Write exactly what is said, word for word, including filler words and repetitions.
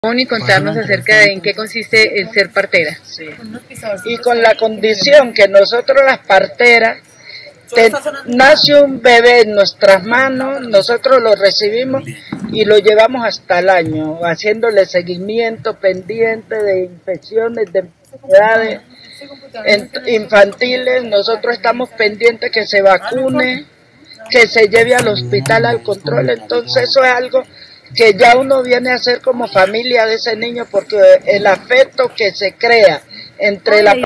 Y contarnos acerca de en qué consiste el ser partera. Sí. Y con la condición que nosotros las parteras, te, nace un bebé en nuestras manos, nosotros lo recibimos y lo llevamos hasta el año, haciéndole seguimiento pendiente de infecciones, de enfermedades infantiles. Nosotros estamos pendientes que se vacune, que se lleve al hospital al control. Entonces eso es algo que ya uno viene a ser como familia de ese niño, porque el afecto que se crea entre la